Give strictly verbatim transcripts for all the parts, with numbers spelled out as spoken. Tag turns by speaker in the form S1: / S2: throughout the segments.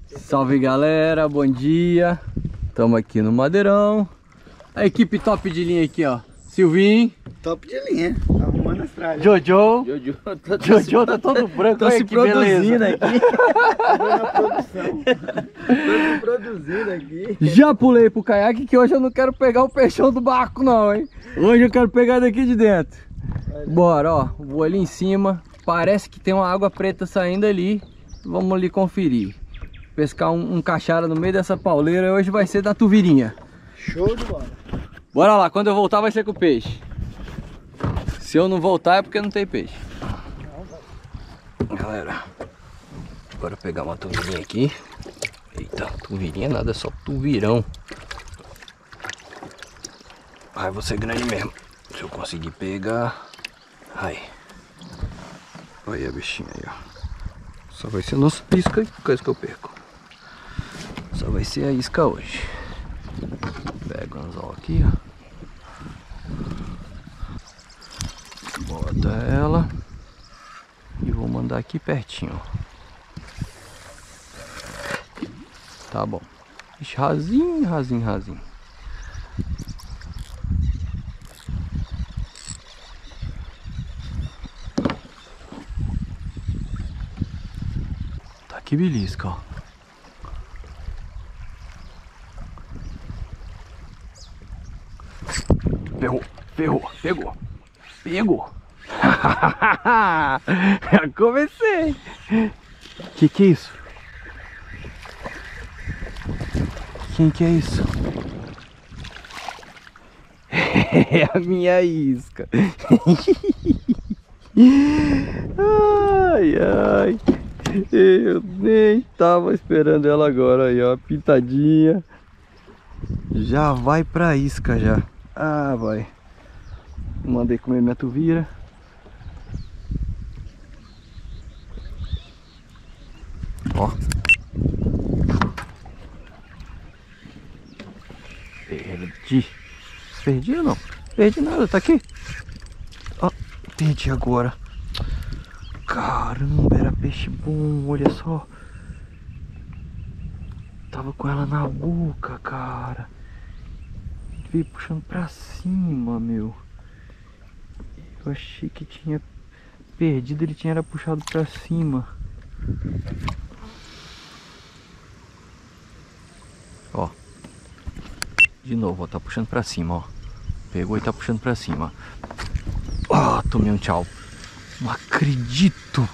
S1: Salve galera, bom dia. Estamos aqui no Madeirão. A equipe top de linha aqui, ó. Silvinho.
S2: Top de linha, arrumando a estrada.
S1: Jojo.
S2: Jojo tá,
S1: Jojo tá todo branco.
S2: Tô se produzindo
S1: beleza.
S2: aqui. Tô na produção. Tô se produzindo aqui.
S1: Já pulei pro caiaque que hoje eu não quero pegar o peixão do barco não, hein. Hoje eu quero pegar daqui de dentro. Olha. Bora, ó. Vou ali em cima. Parece que tem uma água preta saindo ali. Vamos ali conferir. Pescar um, um caixara no meio dessa pauleira. Hoje vai ser da tuvirinha.
S2: Show de bola.
S1: Bora lá, quando eu voltar vai ser com o peixe. Se eu não voltar é porque não tem peixe. Galera, bora pegar uma tuvirinha aqui. Eita, tuvirinha nada, é só tuvirão. Ai, vou ser grande mesmo. Se eu conseguir pegar. Ai. Olha a bichinha aí, ó. Só vai ser nossa isca e coisa que eu perco. Só vai ser a isca hoje. Pega o anzol aqui, ó. Bota ela. E vou mandar aqui pertinho. Tá bom. Ixi, rasinho, rasinho, rasinho. Tá que belisca, ó. Pegou, pegou, pegou, pegou. Já comecei. Que que é isso? Quem que é isso? É a minha isca. Ai, ai. Eu nem tava esperando ela agora aí, ó. Pintadinha. Já vai pra isca já. Ah, vai. Mandei comer minha tuvira. Ó. Perdi. Perdi ou não? Perdi nada, tá aqui. Ó, perdi agora. Caramba, era peixe bom, olha só. Tava com ela na boca, cara. Veio puxando pra cima, meu. Eu achei que tinha perdido, ele tinha era puxado pra cima. Ó. De novo, ó, tá puxando pra cima, ó. Pegou e tá puxando pra cima. Ó, tomei um tchau. Não acredito.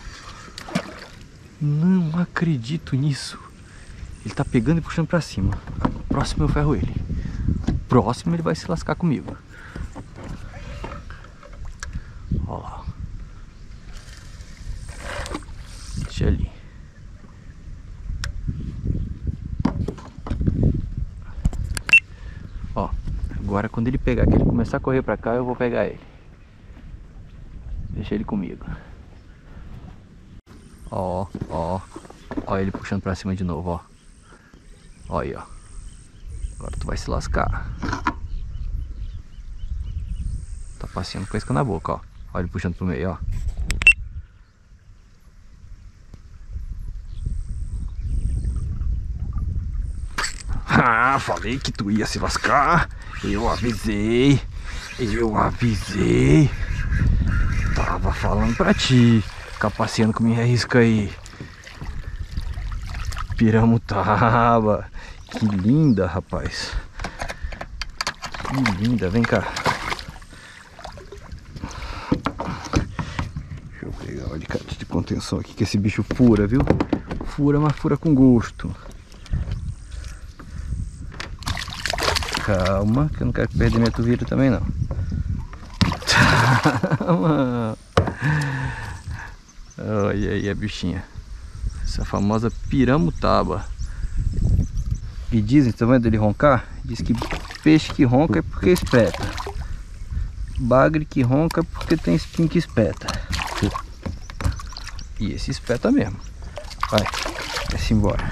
S1: Não acredito nisso. Ele tá pegando e puxando pra cima. Próximo eu ferro ele. Próximo ele vai se lascar comigo. Ó lá. Deixa ali. Ó, agora quando ele pegar, que ele começar a correr pra cá, eu vou pegar ele. Deixa ele comigo. Ó, ó. Ó ele puxando pra cima de novo, ó. Ó aí, ó. Agora tu vai se lascar. Tá passeando com a isca na boca, ó. Ó ele puxando pro meio, ó. Ah, falei que tu ia se lascar. Eu avisei. Eu avisei. Tava falando pra ti. Ficar passeando com minha isca aí. Piramutaba. Que linda, rapaz. Que linda, vem cá. Deixa eu pegar o alicate de contenção aqui, que esse bicho fura, viu? Fura, mas fura com gosto. Calma, que eu não quero perder minha tuvira também não. Calma. Olha aí a bichinha. Essa famosa piramutaba. E dizem, tá vendo ele roncar? Diz que peixe que ronca é porque espeta. Bagre que ronca é porque tem espinho que espeta. E esse espeta mesmo. Vai, vai-se embora.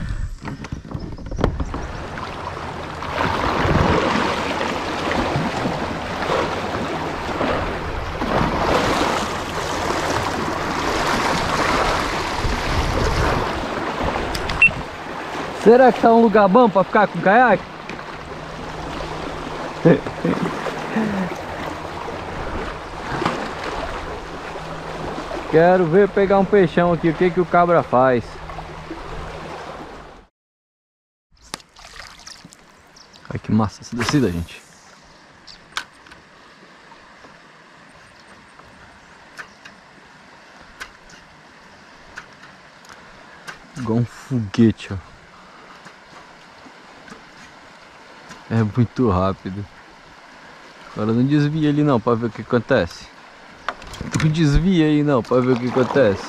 S1: Será que tá um lugar bom pra ficar com caiaque? Quero ver pegar um peixão aqui, o que que o cabra faz. Ai, que massa essa descida, gente. Igual um foguete, ó. É muito rápido. Agora não desvia ali não, pra ver o que acontece. Não desvia aí não, pra ver o que acontece.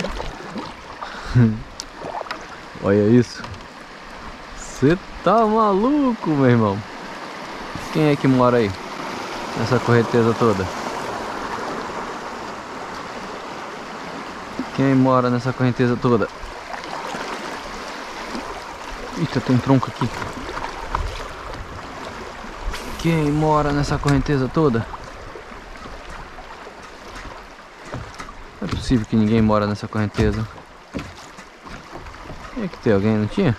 S1: Olha isso. Você tá maluco, meu irmão. Quem é que mora aí? Nessa correnteza toda? Quem mora nessa correnteza toda? Eita, tem um tronco aqui. Quem mora nessa correnteza toda? Não é possível que ninguém mora nessa correnteza. Tinha que ter alguém, não tinha?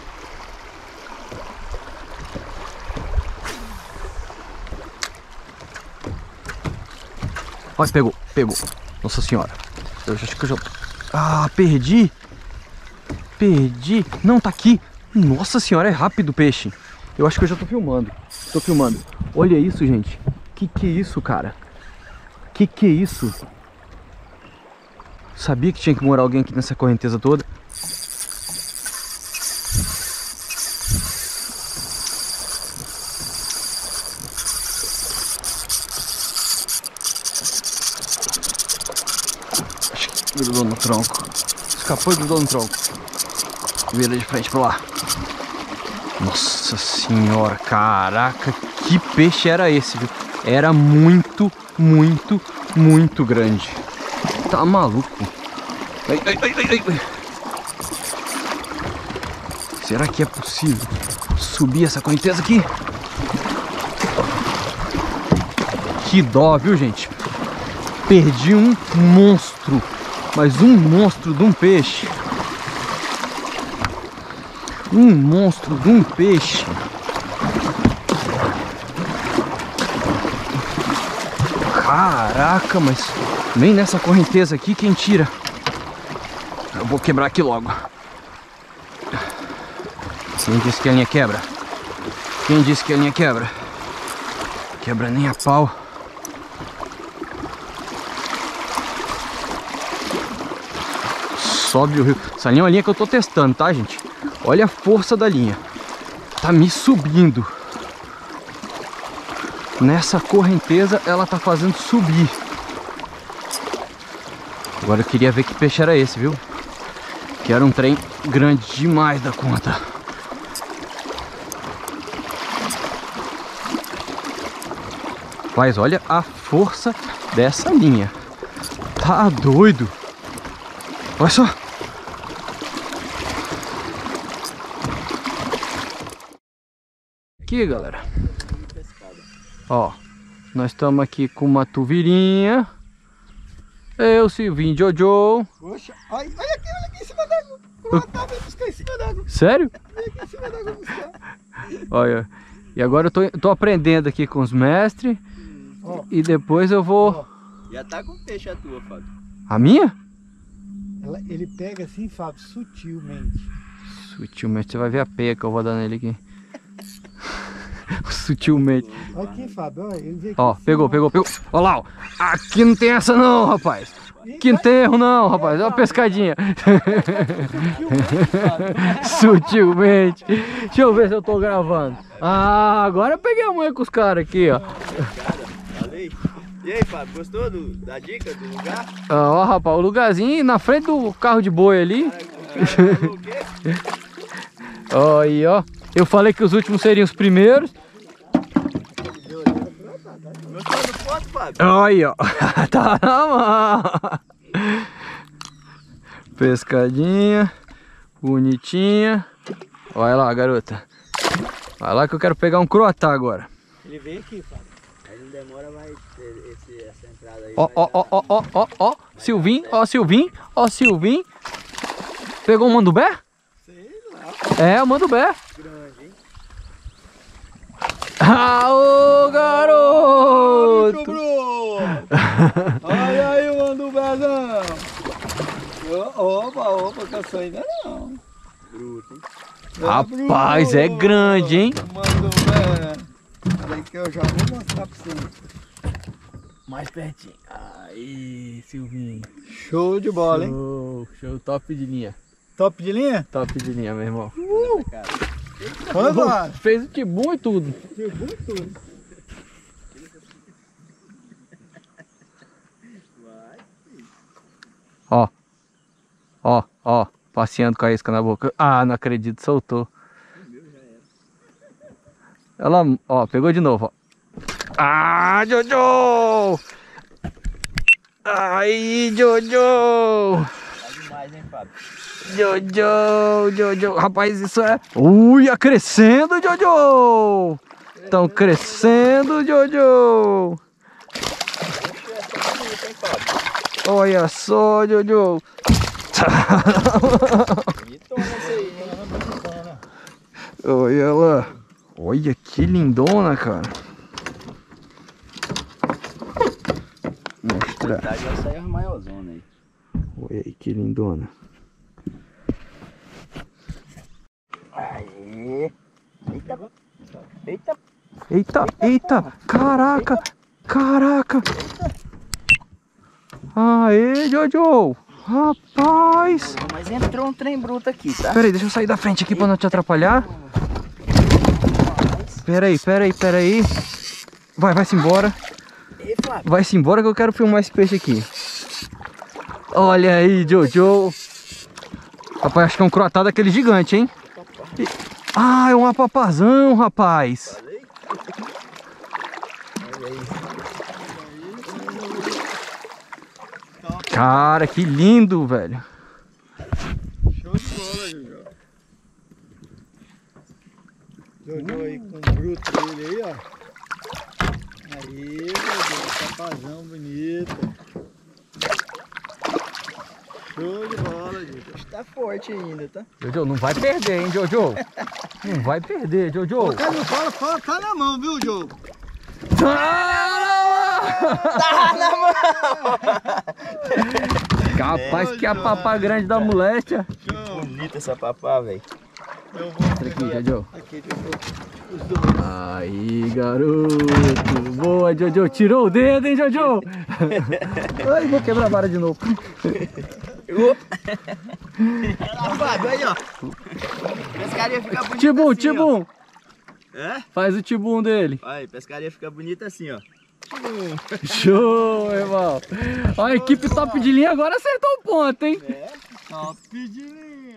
S1: Olha, pegou, pegou. Nossa senhora. Eu acho que eu já... Ah, perdi. Perdi. Não, tá aqui. Nossa senhora, é rápido o peixe. Eu acho que eu já tô filmando. Tô filmando. Olha isso, gente. Que que é isso, cara? Que que é isso? Sabia que tinha que morar alguém aqui nessa correnteza toda. Acho que grudou no tronco. Escapou e grudou no tronco. Vira de frente pra lá. Nossa senhora, caraca, que peixe era esse, viu? Era muito, muito, muito grande. Tá maluco? Ai, ai, ai, ai, ai. Será que é possível subir essa correnteza aqui? Que dó, viu, gente? Perdi um monstro, mas um monstro de um peixe. Um monstro de um peixe. Caraca, mas nem nessa correnteza aqui quem tira. Eu vou quebrar aqui logo. Quem disse que a linha quebra? Quem disse que a linha quebra? Quebra nem a pau. Sobe o rio. Essa linha é uma linha que eu tô testando, tá, gente? Olha a força da linha. Tá me subindo. Nessa correnteza ela tá fazendo subir. Agora eu queria ver que peixe era esse, viu? Que era um trem grande demais da conta. Mas olha a força dessa linha. Tá doido. Olha só. Aqui, galera. Ó, nós estamos aqui com uma tuvirinha. Eu, Silvinho, Jojo.
S2: Poxa, olha, olha aqui, olha aqui em cima d'água. Uma tábua buscar em cima d'água.
S1: Sério?
S2: Olha aqui em cima d'água buscar.
S1: Olha, e agora eu tô, tô aprendendo aqui com os mestres. Oh. E depois eu vou...
S2: Oh. Já tá com peixe a tua, Fábio.
S1: A minha?
S2: Ela, ele pega assim, Fábio, sutilmente.
S1: Sutilmente, você vai ver a peia que eu vou dar nele aqui. Sutilmente.
S2: Olha aqui, Fábio, olha, ele veio aqui.
S1: Ó, pegou, pegou, pegou. Olha lá, ó. Aqui não tem essa não, rapaz. Aqui não tem erro não, rapaz. Olha uma pescadinha. Sutilmente. Deixa eu ver se eu tô gravando. Ah, agora eu peguei a manha com os caras aqui, ó.
S2: E aí, Fábio, gostou do, da dica do lugar?
S1: Ó, rapaz, o lugarzinho na frente do carro de boi ali. Ó, aí, ó. Eu falei que os últimos seriam os primeiros.
S2: Gostou do ponto, Fábio?
S1: Ó, aí, ó. Tá na mão. Pescadinha. Bonitinha. Vai lá, garota. Vai lá que eu quero pegar um croatá agora.
S2: Ele veio aqui, Fábio. Mas não demora, vai ter esse, essa entrada aí.
S1: Ó, ó, ó, ó, ó, ó, ó. Silvinho, ó, Silvinho, ó, Silvinho. Pegou um mandubé?
S2: Sei lá.
S1: É, manda o bé.
S2: Grande, hein?
S1: Ah, ô garoto!
S2: Sobrou! Olha aí, manda o bezão! Opa, opa, que eu sou ainda não. Bruto, hein?
S1: Rapaz, é grande, hein?
S2: Manda o bé. Peraí que eu já vou mostrar pra você.
S1: Mais pertinho. Aí, Silvinho.
S2: Show de bola, hein?
S1: Show, show, top de linha.
S2: Top de linha?
S1: Top de linha, meu irmão.
S2: Uh! Manda lá.
S1: Fez o tibum e tudo.
S2: Tibum e tudo.
S1: Ó. Ó, ó. Passeando com a isca na boca. Ah, não acredito, soltou. Ela, ó, pegou de novo, ó. Ah, Jojo! Aí, Jojo!
S2: Tá demais, hein, Fábio?
S1: Jojo, Jojo, rapaz, isso é... Uia, crescendo, Jojo! Estão crescendo, Jojo! Olha só, Jojo! Olha lá! Olha que lindona, cara! Mostrar.
S2: Já saiu as maiorzona aí.
S1: Olha aí que lindona!
S2: Aí. Eita. Eita.
S1: Eita, eita, caraca, caraca. Aê, Jojo. Rapaz.
S2: Mas entrou um trem bruto aqui, tá?
S1: Pera aí, deixa eu sair da frente aqui pra não te atrapalhar. Pera aí, pera aí, pera aí. Vai, vai-se embora. Vai-se embora que eu quero filmar esse peixe aqui. Olha aí, Jojo. Rapaz, acho que é um croatado daquele gigante, hein? E... Ah, é um apapazão, rapaz. Cara, que lindo, velho.
S2: Show de bola, Jojo. Jojo aí com o bruto dele aí, ó. Aí, Jojo, papazão bonito. Show de bola, Jojo. Tá forte ainda, tá?
S1: Jojo, não vai perder, hein, Jojo? Não vai perder, Jojo.
S2: Cara, não fala, fala, tá na mão, viu, Jojo?
S1: Tá na mão! Capaz que é a papá grande da moléstia.
S2: Bonita essa papá, velho. Eu vou
S1: Mostra aqui, Jojo.
S2: Aqui, Jojo. Os dois.
S1: Aí, garoto. Boa, Jojo. Tirou o dedo, hein, Jojo? Ai, vou quebrar a vara de novo.
S2: Fábio, aí, ó. Pescaria fica bonita
S1: Tibum,
S2: assim,
S1: Tibum.
S2: ó. É?
S1: Faz o tibum dele.
S2: Aí, pescaria fica bonita assim, ó.
S1: Show, irmão. Ó, a equipe top de linha agora acertou o ponto, hein?
S2: É, top de linha.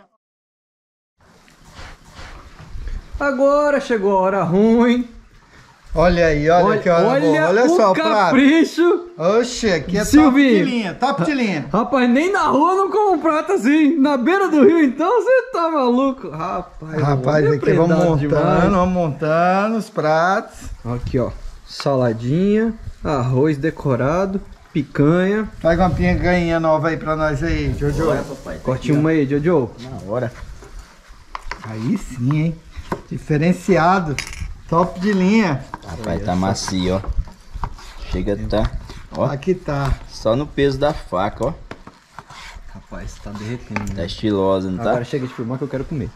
S1: Agora chegou a hora ruim.
S2: Olha aí, olha, olha que hora
S1: olha
S2: boa. Olha
S1: o
S2: só,
S1: capricho.
S2: prato. Oxe, aqui é
S1: Silvinho.
S2: top de linha, top de linha.
S1: Rapaz, nem na rua não como um prato assim. Na beira do rio, então, você tá maluco. Rapaz,
S2: Rapaz, aqui vamos montando,
S1: demais.
S2: vamos montando os pratos.
S1: Aqui, ó. Saladinha, arroz decorado, picanha.
S2: Pega uma picanha nova aí pra nós aí, Jojo.
S3: Bora, papai.
S1: Corte uma aí, Jojo.
S3: Na hora.
S2: Aí sim, hein? Diferenciado. Top de linha.
S3: Rapaz, tá macio, ó. Chega, tá. Ó,
S2: Aqui tá.
S3: só no peso da faca, ó.
S1: Rapaz, tá derretendo.
S3: Tá estilosa, não tá?
S1: Agora chega de filmar que eu quero comer.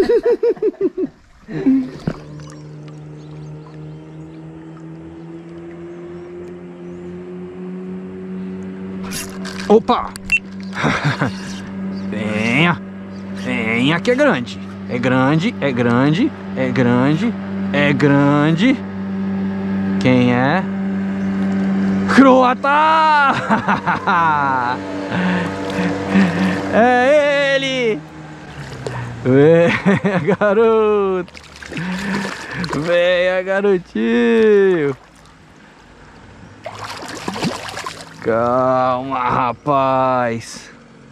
S1: Opa! Venha! Venha que é grande! É grande, é grande, é grande, é grande. Quem é? Croata! É ele! Venha, garoto! Venha, garotinho! Calma, rapaz!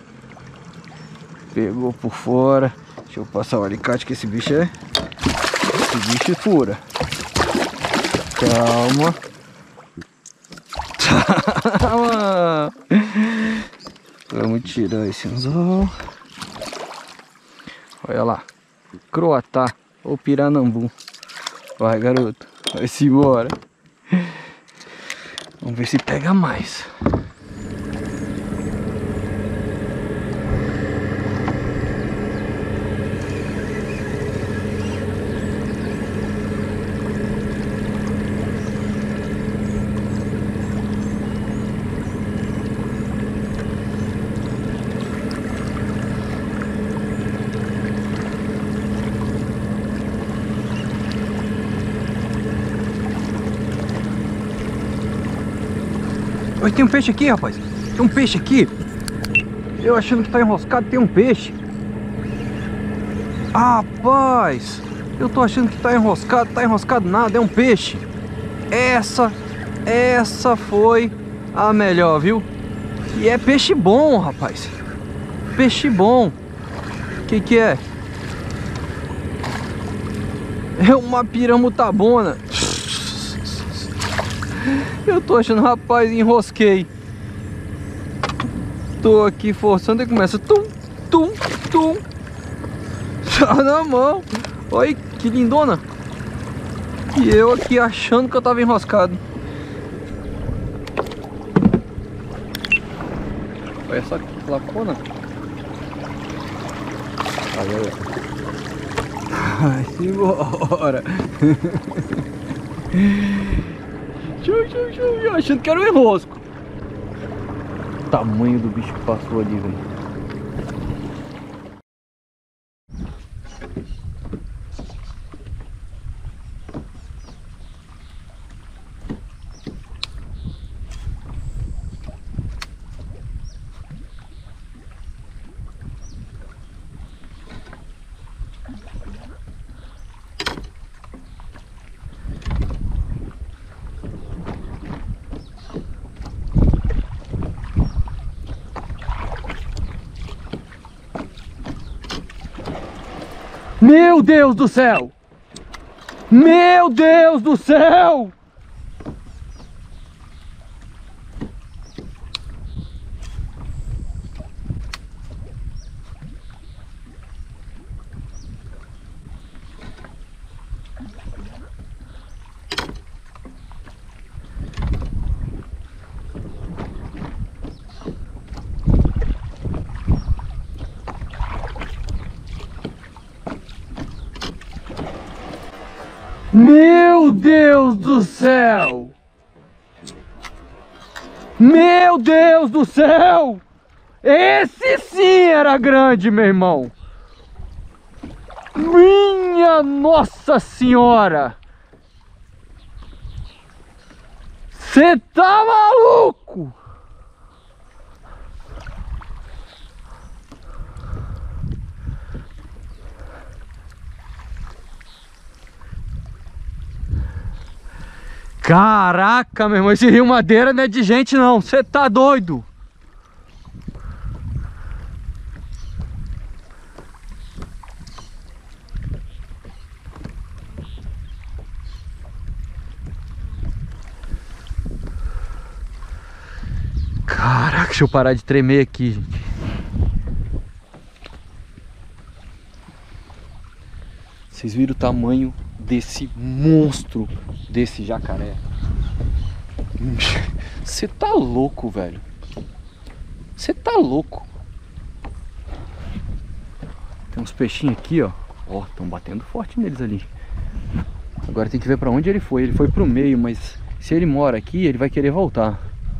S1: Pegou por fora. Deixa eu passar o alicate que esse bicho é... Esse bicho fura. Calma. Calma. Vamos tirar esse anzol. Olha lá. croatá ou piranambu. Vai, garoto. Vai-se embora. Vamos ver se pega mais. Oi, tem um peixe aqui, rapaz. Tem um peixe aqui. Eu achando que tá enroscado, tem um peixe. Rapaz, eu tô achando que tá enroscado, tá enroscado nada, é um peixe. Essa, essa foi a melhor, viu? E é peixe bom, rapaz. Peixe bom. Que que é? É uma piramutabona. Eu tô achando, rapaz, enrosquei. Tô aqui forçando e começa tum, tum, tum. Tá na mão. Olha que lindona. E eu aqui achando que eu tava enroscado. Olha só que lacona. Vai-se embora. Tchau, tchau, tchau. Eu achando que era um enrosco. O tamanho do bicho que passou ali, velho. Meu Deus do céu! Meu Deus do céu! Meu Deus do céu! Meu Deus do céu! Esse sim era grande, meu irmão! Minha Nossa Senhora! Cê tá maluco? Caraca, meu irmão, esse Rio Madeira não é de gente não, você tá doido? Caraca, deixa eu parar de tremer aqui, gente. Vocês viram o tamanho desse monstro, desse jacaré? Você tá louco, velho. Você tá louco. Tem uns peixinhos aqui, ó. Ó, estão batendo forte neles ali. Agora tem que ver pra onde ele foi. Ele foi pro meio, mas se ele mora aqui, ele vai querer voltar.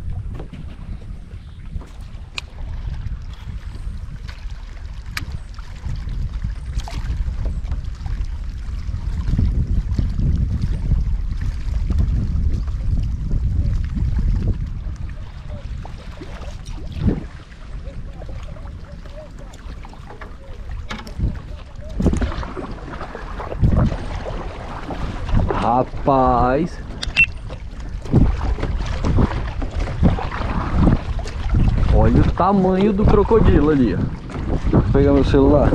S1: Rapaz, olha o tamanho do crocodilo ali, ó. Vou pegar meu celular.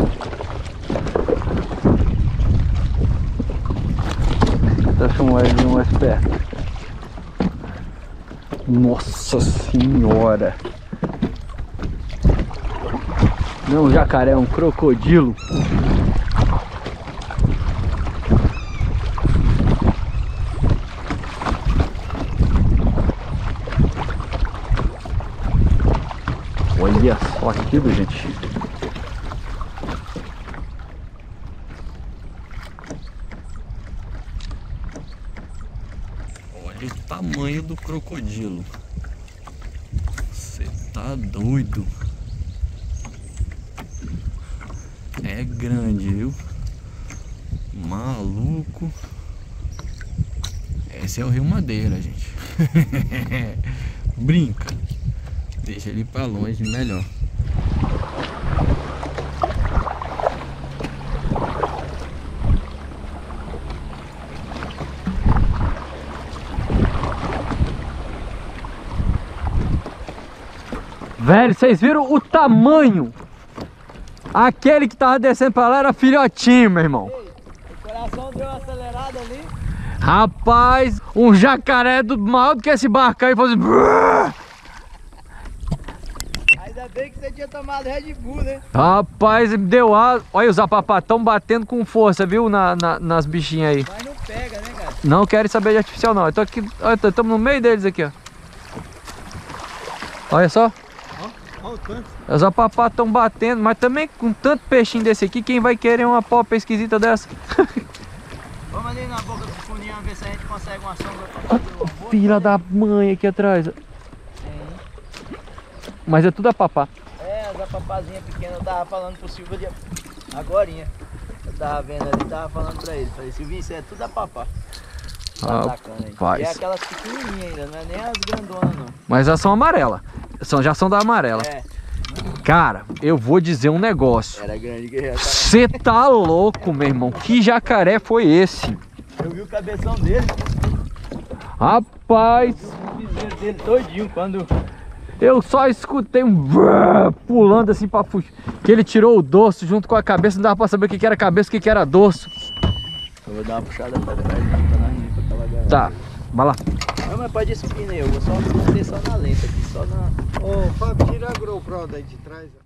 S1: Deixa eu chamar ele mais perto. Nossa Senhora! Não, um jacaré, um crocodilo. Olha só aquilo, gente. Olha o tamanho do crocodilo. Você tá doido. É grande, viu? Maluco. Esse é o Rio Madeira, gente. Brinca. Deixa ele pra longe, melhor. Velho, vocês viram o tamanho? Aquele que tava descendo pra lá era filhotinho, meu irmão.
S2: Ei, o coração deu uma acelerada ali.
S1: Rapaz, um jacaré do maior do que esse barco aí fazendo...
S2: Ainda bem que você tinha tomado Red Bull, né?
S1: Rapaz, deu ar. Olha os apapatão batendo com força, viu? Na, na- nas bichinhas aí.
S2: Mas não pega, né, cara?
S1: Não quero saber de artificial, não. Eu tô aqui, estamos no meio deles aqui, ó. Olha só.
S2: Olha o tanto.
S1: Os apapatão batendo, mas também com tanto peixinho desse aqui, quem vai querer uma popa esquisita dessa?
S2: Vamos ali na boca do funinho ver se a gente consegue uma sombra pra fazer o almoço.
S1: Filha da mãe aqui atrás. Mas é tudo apapá.
S2: É, as papazinhas pequenas, eu tava falando pro Silvio de... agorinha. Eu tava vendo ali, tava falando pra ele. Falei, Silvinho, isso é tudo apapá. Tá atacando aí.
S1: Rapaz.
S2: E é aquelas pequenininhas ainda, não é nem as grandonas não.
S1: Mas elas são amarelas. São, já são da amarela.
S2: É,
S1: Cara, eu vou dizer um negócio.
S2: era grande guerreiro.
S1: Você tá louco, meu irmão. Que jacaré foi esse?
S2: Eu vi o cabeção dele,
S1: Rapaz,
S2: o piseiro dele todinho quando...
S1: eu só escutei um brrr pulando assim pra fugir. Que ele tirou o dorso junto com a cabeça. Não dava pra saber o que que era cabeça e o que que era dorso.
S2: Eu vou dar uma puxada pra trás, né, pra nós ir pra aquela galera.
S1: Tá, vai lá.
S2: Não, mas pode subir, né? Eu vou só manter só na lenta aqui, só na...
S4: Ô, Fábio, tira a GoPro daí de trás.